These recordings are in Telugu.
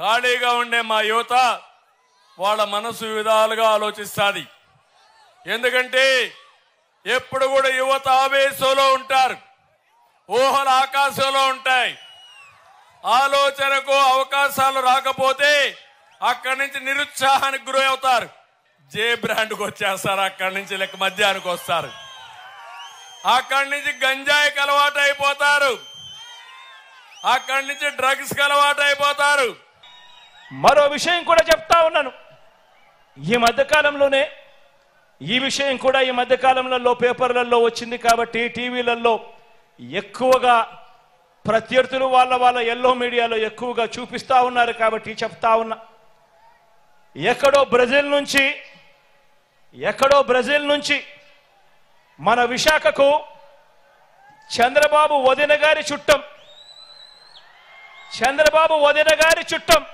ఖాళీగా ఉండే మా యువత వాళ్ళ మనసు విధాలుగా ఆలోచిస్తుంది. ఎందుకంటే ఎప్పుడు కూడా యువత ఆవేశంలో ఉంటారు, ఊహల ఆకాశంలో ఉంటాయి. ఆలోచనకు అవకాశాలు రాకపోతే అక్కడి నుంచి నిరుత్సాహానికి గురి అవుతారు. జే బ్రాండ్కి వచ్చేస్తారు, అక్కడి నుంచి లెక్క మద్యానికి వస్తారు, అక్కడి నుంచి గంజాయికి అలవాటు అయిపోతారు, అక్కడి నుంచి డ్రగ్స్కి అలవాటు అయిపోతారు. మరో విషయం కూడా చెప్తా ఉన్నాను. ఈ మధ్యకాలంలోనే ఈ విషయం కూడా ఈ మధ్యకాలంలో పేపర్లలో వచ్చింది కాబట్టి టీవీలలో ఎక్కువగా ప్రత్యర్థులు వాళ్ళ ఎల్లో మీడియాలో ఎక్కువగా చూపిస్తా ఉన్నారు కాబట్టి చెప్తా ఉన్నా. ఎక్కడో బ్రెజిల్ నుంచి మన విశాఖకు చంద్రబాబు వదిన గారి చుట్టం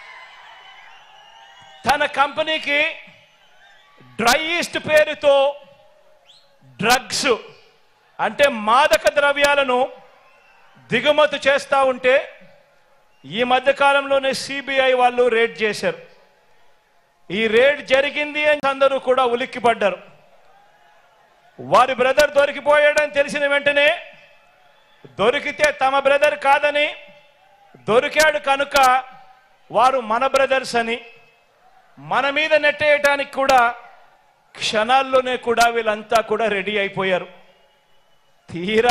తన కంపెనీకి డ్రై ఈస్ట్ పేరుతో డ్రగ్స్ అంటే మాదక ద్రవ్యాలను దిగుమతి చేస్తూ ఉంటే ఈ మధ్యకాలంలోనే సిబిఐ వాళ్ళు రేడ్ చేశారు. ఈ రేడ్ జరిగింది అని అందరూ కూడా ఉలిక్కిపడ్డారు. వారి బ్రదర్ దొరికిపోయాడని తెలిసిన వెంటనే దొరికితే తమ బ్రదర్ కాదని, దొరికాడు కనుక వారు మన బ్రదర్స్ అని మన మీద నెట్టేయటానికి కూడా క్షణాల్లోనే కూడా వీళ్ళంతా కూడా రెడీ అయిపోయారు. తీరా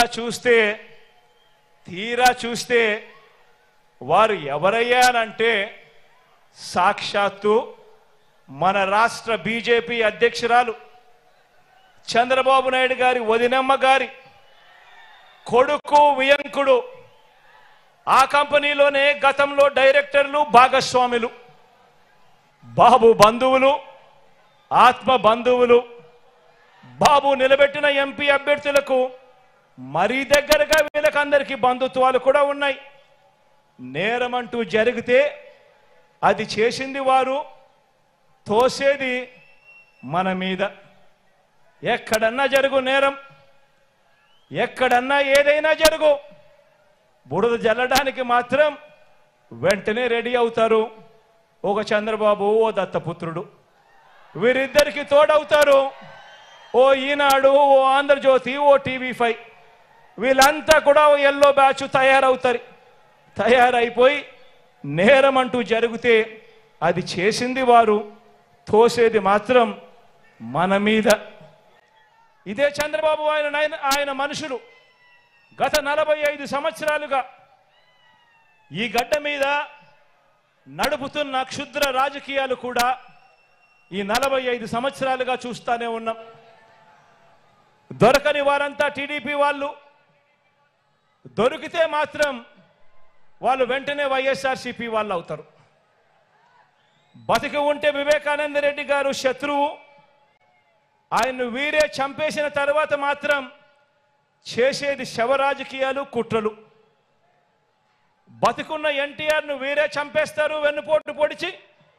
చూస్తే వారు ఎవరయ్యారంటే సాక్షాత్తు మన రాష్ట్ర బీజేపీ అధ్యక్షురాలు చంద్రబాబు నాయుడు గారి వదినమ్మ గారి కొడుకు వియంకుడు, ఆ కంపెనీలోనే గతంలో డైరెక్టర్లు భాగస్వాములు, బాబు బంధువులు, ఆత్మ బంధువులు, బాబు నిలబెట్టిన ఎంపీ అభ్యర్థులకు మరీ దగ్గరగా వీళ్ళకందరికీ బంధుత్వాలు కూడా ఉన్నాయి. నేరమంటూ జరిగితే అది చేసింది వారు, తోసేది మన మీద. ఎక్కడన్నా జరుగు నేరం, ఎక్కడన్నా ఏదైనా జరుగు, బురద జల్లడానికి మాత్రం వెంటనే రెడీ అవుతారు. ఒక చంద్రబాబు, ఓ దత్తపుత్రుడు, వీరిద్దరికి తోడవుతారు ఓ ఈనాడు, ఓ ఆంధ్రజ్యోతి, ఓ టీవీ5. వీళ్ళంతా కూడా ఎల్లో బ్యాచ్ తయారైపోయి నేరం అంటూ జరిగితే అది చేసింది వారు, తోసేది మాత్రం మన మీద. ఇదే చంద్రబాబు ఆయన మనుషులు గత 45 సంవత్సరాలుగా ఈ గడ్డ మీద నడుపుతున్న క్షుద్ర రాజకీయాలు కూడా ఈ 45 సంవత్సరాలుగా చూస్తానే ఉన్నాం. దొరకని వారంతా టీడీపీ వాళ్ళు, దొరికితే మాత్రం వాళ్ళు వెంటనే వైఎస్ఆర్సీపీ వాళ్ళు అవుతారు. బతికి ఉంటే వివేకానంద రెడ్డి గారు శత్రువు, ఆయన్ను వీరే చంపేసిన తర్వాత మాత్రం చేసేది శవ రాజకీయాలు, కుట్రలు. బతికున్న ఎన్టీఆర్ను వీరే చంపేస్తారు వెన్నుపోటు పొడిచి,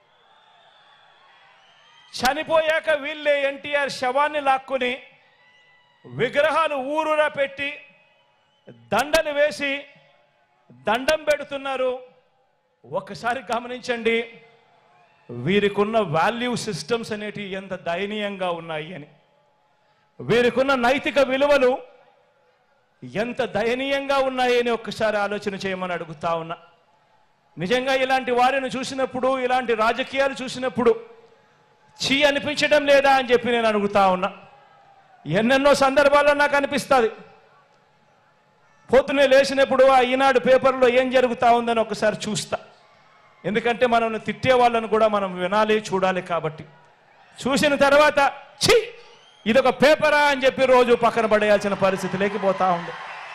చనిపోయాక వీళ్ళే ఎన్టీఆర్ శవాన్ని లాక్కుని విగ్రహాలు ఊరూరా పెట్టి దండలు వేసి దండం పెడుతున్నారు. ఒకసారి గమనించండి వీరికున్న వాల్యూ సిస్టమ్స్ అనేటివి ఎంత దయనీయంగా ఉన్నాయి అని, వీరికున్న నైతిక విలువలు ఎంత దయనీయంగా ఉన్నాయని ఒక్కసారి ఆలోచన చేయమని అడుగుతా ఉన్నా. నిజంగా ఇలాంటి వారిని చూసినప్పుడు, ఇలాంటి రాజకీయాలు చూసినప్పుడు చీ అనిపించడం లేదా అని చెప్పి నేను అడుగుతా ఉన్నా. ఎన్నెన్నో సందర్భాల్లో నాకు అనిపిస్తుంది. పొద్దునే లేచినప్పుడు ఆ ఈనాడు పేపర్లో ఏం జరుగుతూ ఉందని ఒకసారి చూస్తా. ఎందుకంటే మనల్ని తిట్టే వాళ్ళను కూడా మనం వినాలి, చూడాలి. కాబట్టి చూసిన తర్వాత ఛీ ఇదొక పేపరా అని చెప్పి రోజు పక్కన పడేయాల్సిన పరిస్థితి లేకపోతా ఉంది.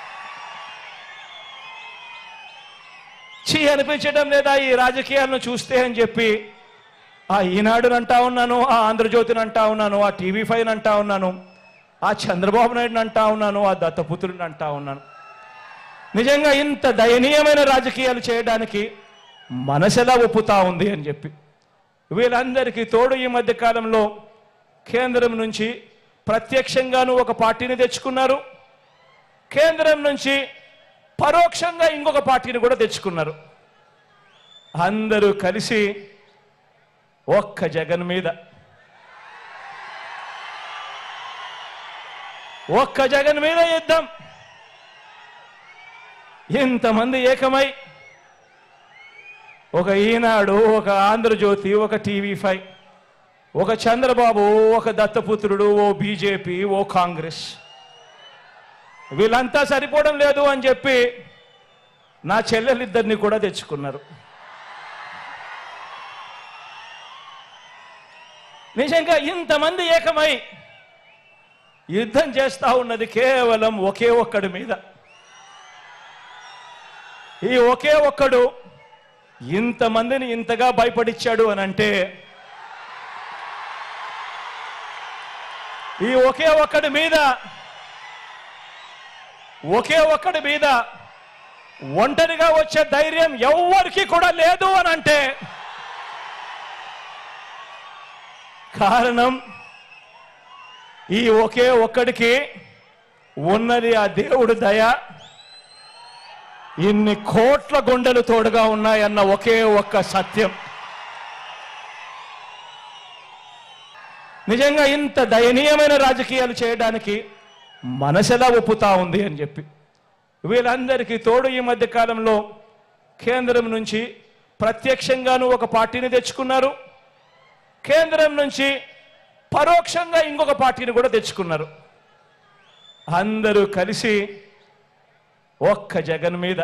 చీ అనిపించడం లేదా ఈ రాజకీయాలను చూస్తే అని చెప్పి ఆ ఈనాడుని అంటా ఉన్నాను, ఆ ఆంధ్రజ్యోతిని అంటా ఉన్నాను, ఆ టీవీ5 అంటా ఉన్నాను, ఆ చంద్రబాబు నాయుడుని అంటా ఉన్నాను, ఆ దత్తపుత్రుడిని అంటా ఉన్నాను. నిజంగా ఇంత దయనీయమైన రాజకీయాలు చేయడానికి మనసెలా ఒప్పుతా ఉంది అని చెప్పి. వీళ్ళందరికీ తోడు ఈ మధ్య కాలంలో కేంద్రం నుంచి ప్రత్యక్షంగాను ఒక పార్టీని తెచ్చుకున్నారు, కేంద్రం నుంచి పరోక్షంగా ఇంకొక పార్టీని కూడా తెచ్చుకున్నారు. అందరూ కలిసి ఒక్క జగన్ మీద యుద్ధం. ఇంతమంది ఏకమై ఒక ఈనాడు, ఒక ఆంధ్రజ్యోతి, ఒక టీవీ5, ఒక చంద్రబాబు, ఒక దత్తపుత్రుడు, ఓ బీజేపీ, ఓ కాంగ్రెస్, వీళ్ళంతా సరిపోవడం లేదు అని చెప్పి నా చెల్లెలిద్దరిని కూడా తెచ్చుకున్నారు. నిజంగా ఇంతమంది ఏకమై యుద్ధం చేస్తా ఉన్నది కేవలం ఒకే ఒక్కడి మీద. ఈ ఒకే ఒక్కడు ఇంతమందిని ఇంతగా భయపడిచ్చాడు అని అంటే ఈ ఒకే ఒక్కడి మీద ఒంటరిగా వచ్చే ధైర్యం ఎవ్వరికి కూడా లేదు అని అంటే కారణం ఈ ఒకే ఒక్కడికి ఉన్నది ఆ దేవుడు దయ. ఇన్ని కోట్ల గుండెలు తోడుగా ఉన్నాయన్న ఒకే ఒక్క సత్యం. నిజంగా ఇంత దయనీయమైన రాజకీయాలు చేయడానికి మనసెలా ఒప్పుతా ఉంది అని చెప్పి వీళ్ళందరికీ తోడు ఈ మధ్య కాలంలో కేంద్రం నుంచి ప్రత్యక్షంగాను ఒక పార్టీని తెచ్చుకున్నారు, కేంద్రం నుంచి పరోక్షంగా ఇంకొక పార్టీని కూడా తెచ్చుకున్నారు. అందరూ కలిసి ఒక్క జగన్ మీద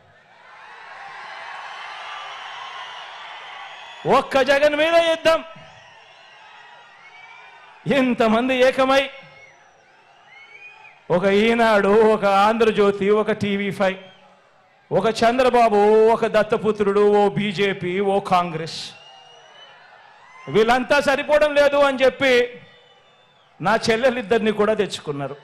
యుద్ధం. ఇంతమంది ఏకమై ఒక ఈనాడు, ఒక ఆంధ్రజ్యోతి, ఒక టీవీ5, ఒక చంద్రబాబు, ఒక దత్తపుత్రుడు, ఓ బీజేపీ, ఓ కాంగ్రెస్, వీళ్ళంతా సరిపోవడం లేదు అని చెప్పి నా చెల్లెలిద్దరిని కూడా తెచ్చుకున్నారు.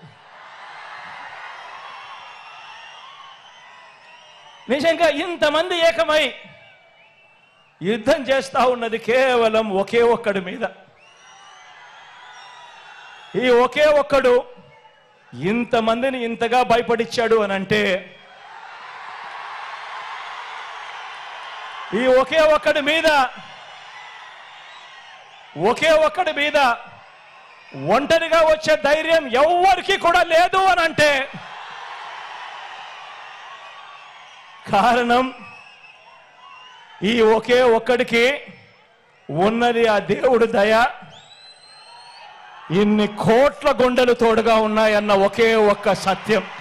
నిజంగా ఇంతమంది ఏకమై యుద్ధం చేస్తా ఉన్నది కేవలం ఒకే ఒక్కడి మీద. ఈ ఒకే ఒక్కడు ఇంతమందిని ఇంతగా భయపడిచ్చాడు అని అంటే ఈ ఒకే ఒక్కడి మీద ఒంటరిగా వచ్చే ధైర్యం ఎవ్వరికి కూడా లేదు అని అంటే కారణం ఈ ఒకే ఒక్కడికి ఉన్నది ఆ దేవుడు దయ. ఇన్ని కోట్ల గుండెలు తోడుగా ఉన్నాయన్న ఒకే ఒక్క సత్యం.